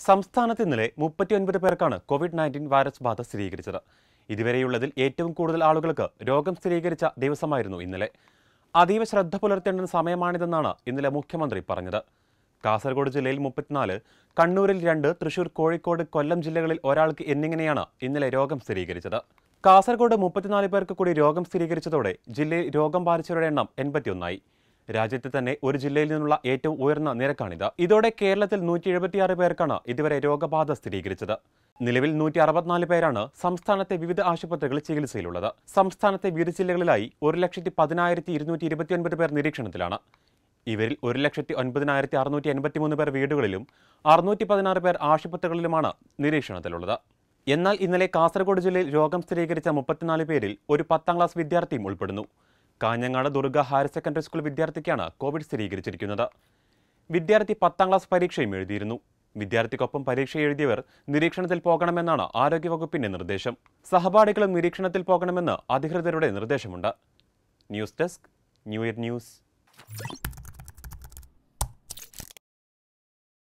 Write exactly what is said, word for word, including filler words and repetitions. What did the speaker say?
സംസ്ഥാനത്ത് ഇന്നലെ മുപ്പത്തിയൊൻപത് പേർക്കാണ് കോവിഡ് നയൻറ്റീൻ വൈറസ് ബാധ സ്ഥിരീകരിച്ചത്. ഇതുവരെയുള്ളതിൽ ഏറ്റവും കൂടുതൽ ആളുകൾക്ക് രോഗം സ്ഥിരീകരിച്ച ദിവസമായിരുന്നു ഇന്നലെ. അതീവ ശ്രദ്ധ പുലർത്തേണ്ട സമയമാണിതെന്നാണ് ഇന്നലെ മുഖ്യമന്ത്രി പറഞ്ഞത്. കാസർഗോഡ് ജില്ലയിൽ മുപ്പത്തിനാല്, കണ്ണൂരിൽ രണ്ട്, തൃശൂർ, കോഴിക്കോട്, കൊല്ലം ജില്ലകളിൽ ഒരാൾക്ക് എന്നിങ്ങനെയാണ് ഇന്നലെ രോഗം സ്ഥിരീകരിച്ചത്. കാസർഗോഡ് മുപ്പത്തിനാല് പേർക്ക് കൂടി രോഗം സ്ഥിരീകരിച്ചതോടെ ജില്ലയിൽ രോഗം ബാധിച്ചവരുടെ എണ്ണം എൺപത്തിയൊന്നായി. രാജ്യത്ത് തന്നെ ഒരു ജില്ലയിൽ നിന്നുള്ള ഏറ്റവും ഉയർന്ന നിരക്കാണിത്. ഇതോടെ കേരളത്തിൽ നൂറ്റി എഴുപത്തിയാറ് പേർക്കാണ് ഇതുവരെ രോഗബാധ സ്ഥിരീകരിച്ചത്. നിലവിൽ നൂറ്റി അറുപത്തിനാല് പേരാണ് സംസ്ഥാനത്തെ വിവിധ ആശുപത്രികളിൽ ചികിത്സയിലുള്ളത്. സംസ്ഥാനത്തെ വിവിധ ജില്ലകളിലായി ഒരു ലക്ഷത്തി പതിനായിരത്തി ഇരുന്നൂറ്റി ഇരുപത്തിയൊൻപത് പേർ നിരീക്ഷണത്തിലാണ്. ഇവരിൽ ഒരു ലക്ഷത്തി ഒൻപതിനായിരത്തി അറുന്നൂറ്റി എൺപത്തിമൂന്ന് പേർ വീടുകളിലും അറുന്നൂറ്റി പതിനാറ് പേർ ആശുപത്രികളിലുമാണ് നിരീക്ഷണത്തിലുള്ളത്. എന്നാൽ ഇന്നലെ കാസർഗോഡ് ജില്ലയിൽ രോഗം സ്ഥിരീകരിച്ച മുപ്പത്തിനാല് പേരിൽ ഒരു പത്താം ക്ലാസ് വിദ്യാർത്ഥിയും ഉൾപ്പെടുന്നു. Kanhangad Durga higher secondary school വിദ്യാർത്ഥിക്കാണ് കോവിഡ് സ്ഥിരീകരിച്ചിരിക്കുന്നത്. വിദ്യാർത്ഥി പത്താം ക്ലാസ് പരീക്ഷയും എഴുതിയിരുന്നു. വിദ്യാർത്ഥിക്കൊപ്പം പരീക്ഷ എഴുതിയവർ നിരീക്ഷണത്തിൽ പോകണമെന്നാണ് ആരോഗ്യവകുപ്പിന്റെ നിർദ്ദേശം. സഹപാഠികളും നിരീക്ഷണത്തിൽ പോകണമെന്ന് അധികൃതരുടെ നിർദ്ദേശമുണ്ട്. News desk, new year news.